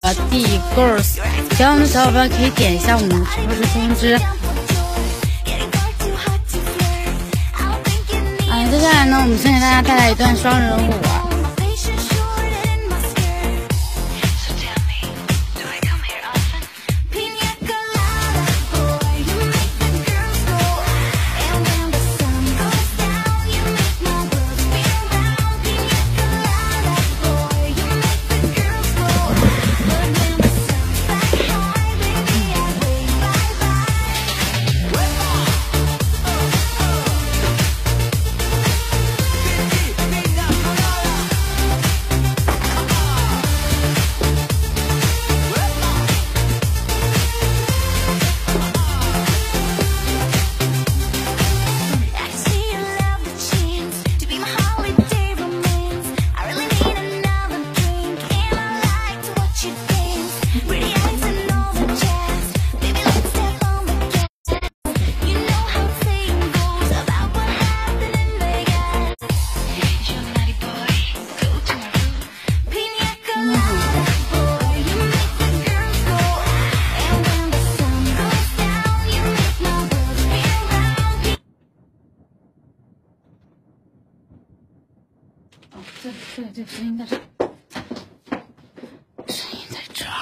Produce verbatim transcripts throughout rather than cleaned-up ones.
D Girls， 喜欢我们的小伙伴可以点一下我们的直播的通知。哎，接下来呢，我们先给大家带来一段双人舞。对对对，声音在这儿，声音在这儿。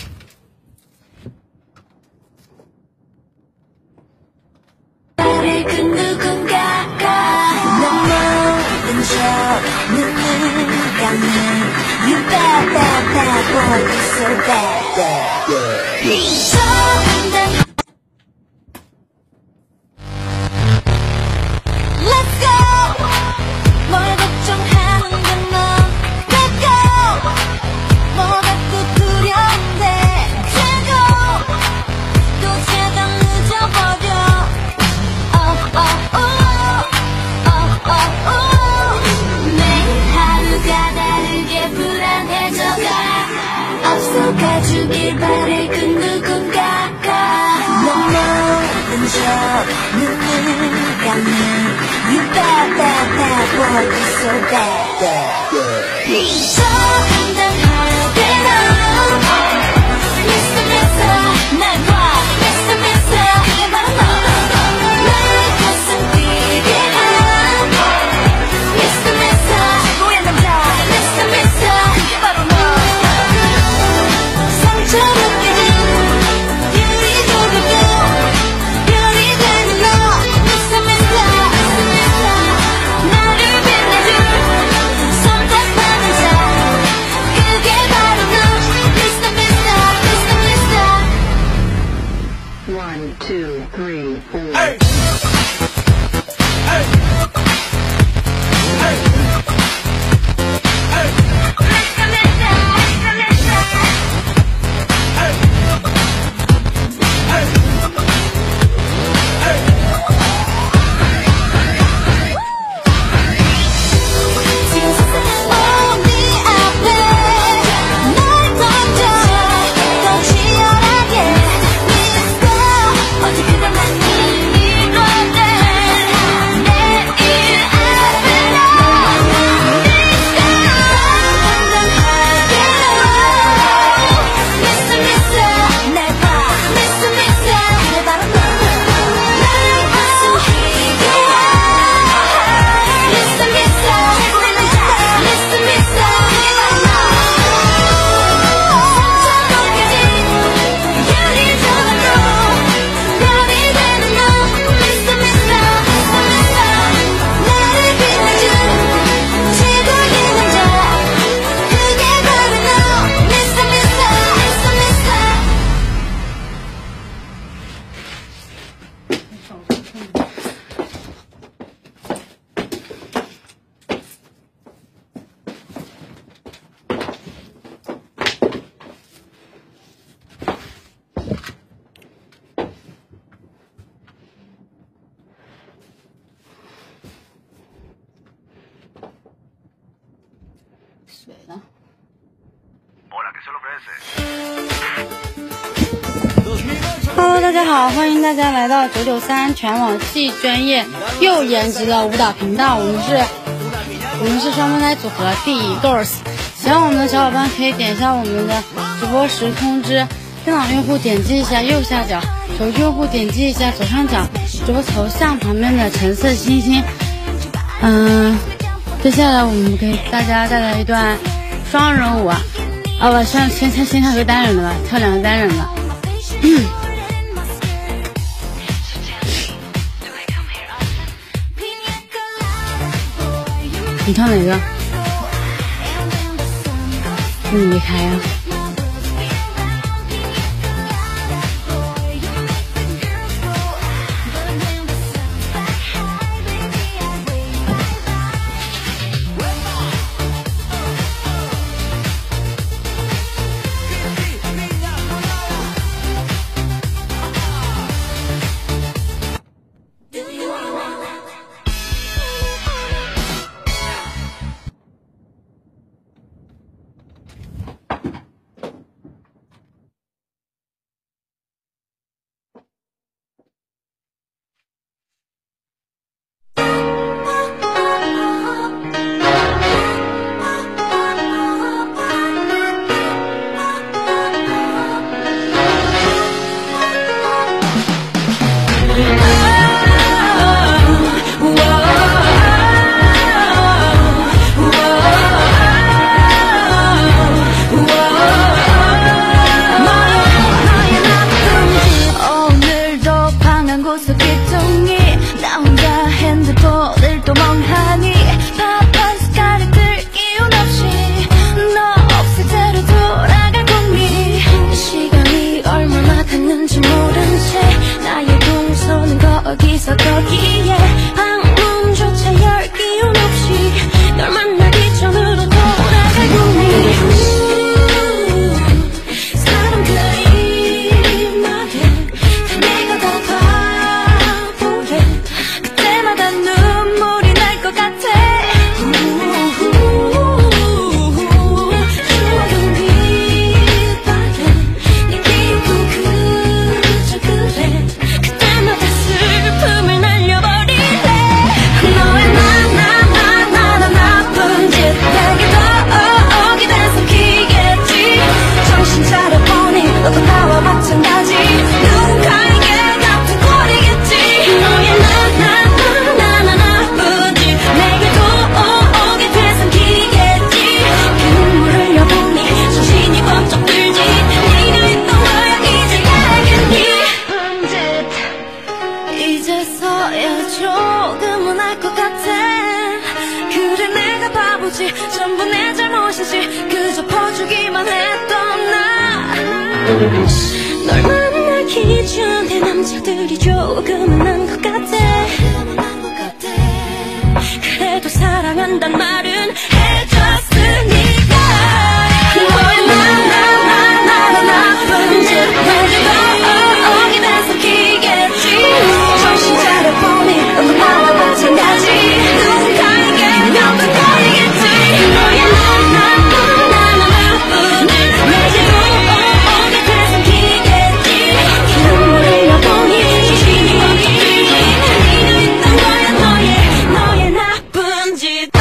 水呢 ？Hello， 大家好，欢迎大家来到九九三全网既专业又颜值的舞蹈频道。我们是，我们是双胞胎组合 D Girls。喜欢我们的小伙伴可以点一下我们的直播时通知。电脑用户点击一下右下角，手机用户点击一下左上角直播头像旁边的橙色星星。嗯，接下来我们给大家带来一段双人舞啊，啊不，先先先先跳个单人的吧，跳两个单人的。嗯，你跳哪个？你离开呀、啊。 어디서 거기에 방문조차 열 기운 없이 널 만나기 전으로 돌아가고니 사람 그림만해 다 내가 다 바보래 그때마다 눈물이 날 것 같아 추억은 빛바래 네 기분 그저 그래 그때마다 슬픔을 날려버릴래 너의 나나나나나 나쁜 짓 내게 더 오게 돼서 키겠지 정신 차려보니 너도 나와 마찬가지 누군가에게 같은 꼴이겠지 너의 나나나나나 나쁜 짓 내게 더 오게 돼서 키겠지 눈물 흘려보니 정신이 번쩍 들지 네가 있던 거야 이제 알겠니 나쁜 짓 이제서야 조금은 알 것 같아 그래 내가 바보지 전부 내 잘못이지 그저 퍼주기만 했던 나널 만나기 전에 남자들이 조금은 안 것 같아 그래도 사랑한단 말은 해줬으니까 너의 나나나나나 나쁜 짓 내게 더 오게 돼서 키겠지 정신 차려보니 너도 나와 마찬가지 누군가에게 같은 꼴이겠지 너의 나나나나나 나쁜 짓 내게 더 오게 돼서 키겠지 눈물 흘려보니 정신이 번쩍 들지 네가 있던 거야 너의 너의 나쁜 짓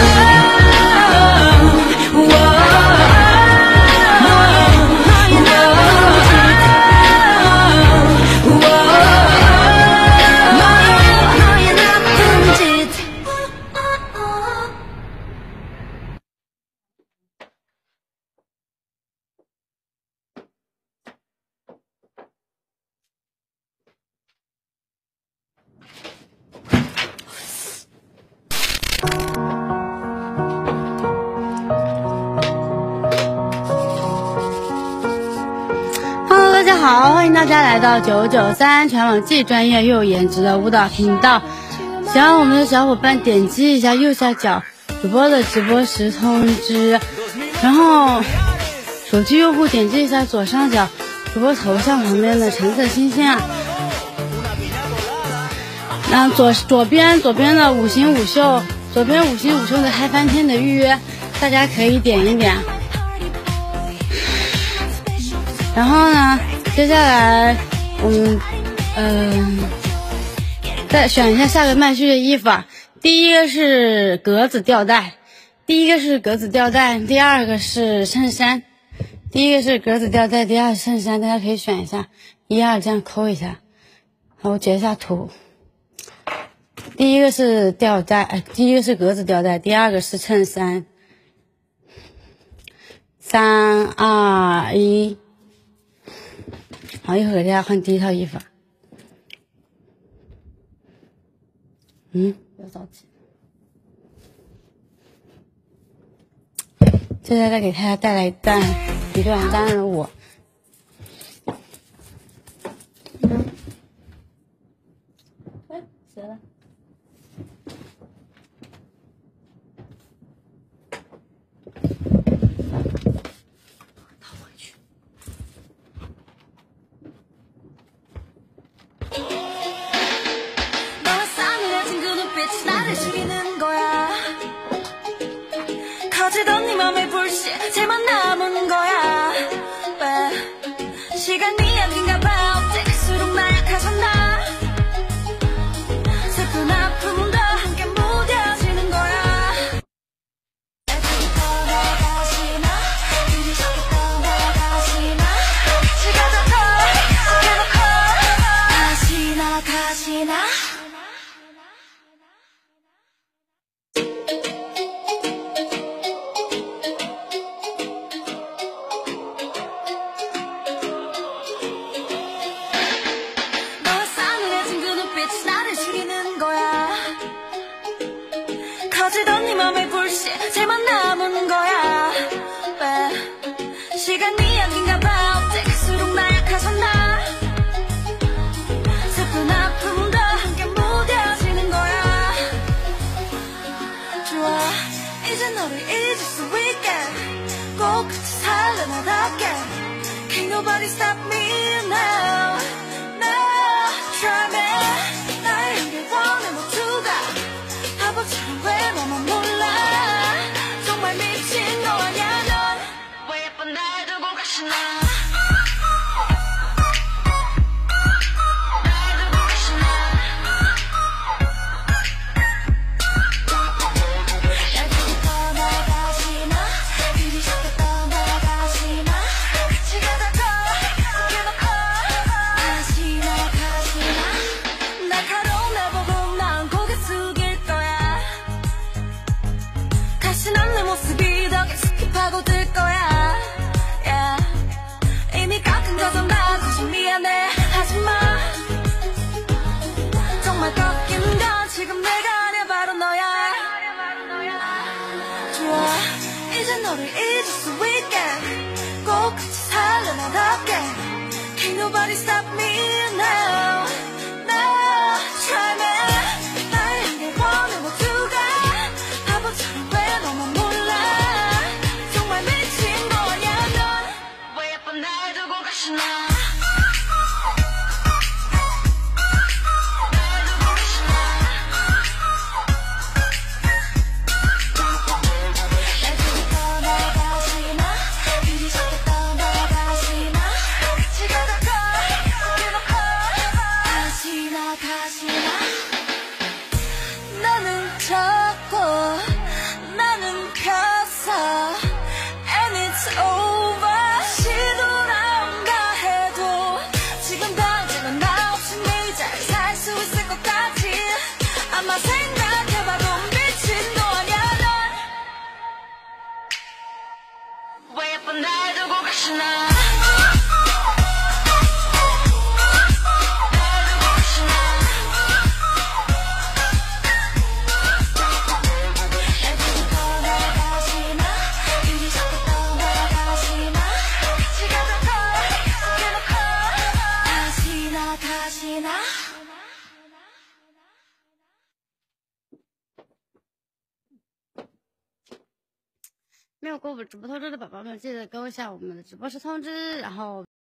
Hello， 大家好，欢迎大家来到九九三全网既专业又有颜值的舞蹈频道。喜欢我们的小伙伴点击一下右下角主播的直播时通知，然后手机用户点击一下左上角主播头像旁边的橙色星星啊。那左左边左边的五行五秀，左边五行五秀的嗨翻天的预约，大家可以点一点。然后呢，接下来我们嗯、呃、再选一下下个麦序的衣服啊。第一个是格子吊带，第一个是格子吊带，第二个是衬衫， 第一个是格子吊带，第二是衬衫，大家可以选一下，一二这样抠一下。好，我截一下图。第一个是吊带，哎，第一个是格子吊带，第二个是衬衫。三二一，好，一会儿给大家换第一套衣服。嗯，不要着急。接下来给大家带来一段一段单人舞。哎，谁了？逃回去。 커지던 네 맘의 불씨 쟤만 남은 거야 왜 시간이 아닌가 봐 어때일수록 나약해졌나 슬픈 아픔도 함께 무뎌지는 거야 좋아 이제 너를 잊을 수 있게 꼭 같이 살려나답게 Can't nobody stop me now now Try me 날 향해 원해 모두가 바보처럼 왜 너만 몰라 정말 미친 거 아냐 넌 왜 예쁜 날 두고 가시나 너를 잊을 수 있게 꼭 같이 살려나답게 Can't nobody stop me now now Try me 날 향해 원해 모두가 바보처럼 왜 너만 몰라 정말 미친 거 아냐 넌 왜 예쁜 날 두고 가시나 날 두고 가시나 没有给我们直播通知的宝宝们，记得给我一下我们的直播室通知，然后。